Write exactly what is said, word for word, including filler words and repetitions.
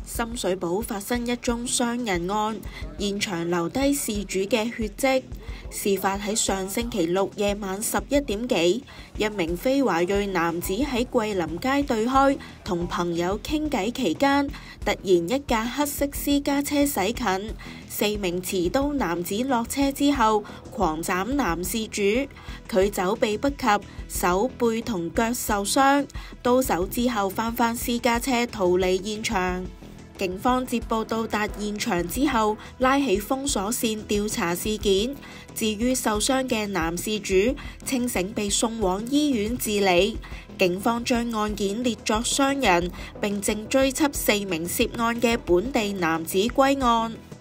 深水埗發生一宗傷人案，現場留低事主嘅血跡。事發喺上星期六夜晚十一點幾，一名非華裔男子喺桂林街對開同朋友傾偈期間，突然一架黑色私家車駛近，四名持刀男子落車之後狂斬男事主，佢走避不及，手背同腳受傷，刀手之後翻返私家車逃離現場。警方接報到達現場之後，拉起封鎖線調查事件。至於受傷嘅男事主，清醒被送往醫院治理。警方將案件列作傷人，並正追緝四名涉案嘅本地男子歸案。